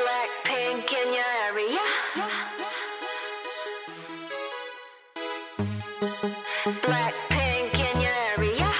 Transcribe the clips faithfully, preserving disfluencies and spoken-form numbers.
Blackpink in your area. Blackpink in your area.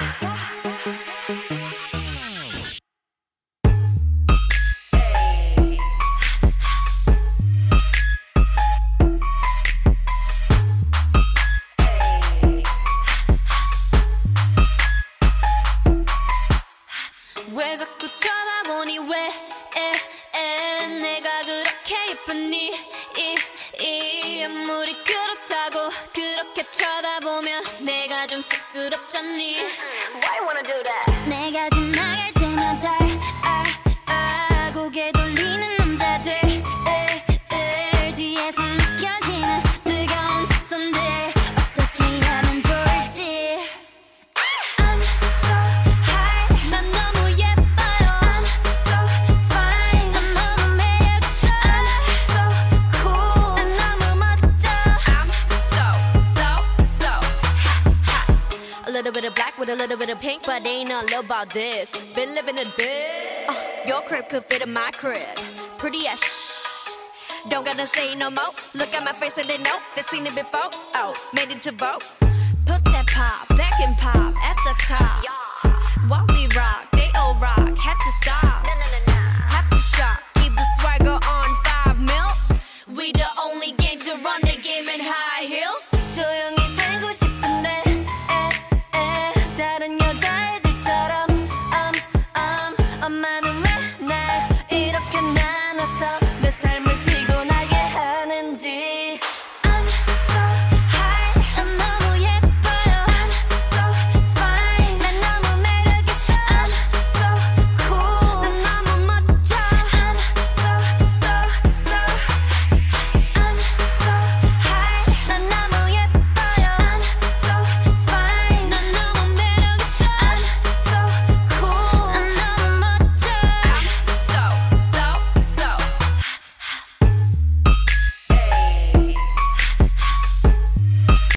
왜 자꾸 쳐다보니 왜 에, 에, 내가 그렇게 예쁘니 이, 이 아무리 그렇다고 그렇게 쳐다보면 내가 좀 쑥스럽잖니. Why you wanna do that? 내가 지나갈 때마다 아, 아, 고개 돌리는 남자들 에, 에, 뒤에서 느껴지는 뜨거운 시선들 어떻게 하면 좋을지. I'm so high 난 너무 예뻐요. I'm so fine 난 너무 매력있어. I'm so cool 난 너무 멋져. I'm so so so hot hot. A little bit of black with a little bit of pink, but ain't nothing little about this. Been living a bit. Uh, your crib could fit in my crib. Pretty as sh. Don't gotta say no more. Look at my face and they know they've seen it before. Oh, made it to vote. Put that pop back and pop at the top. While we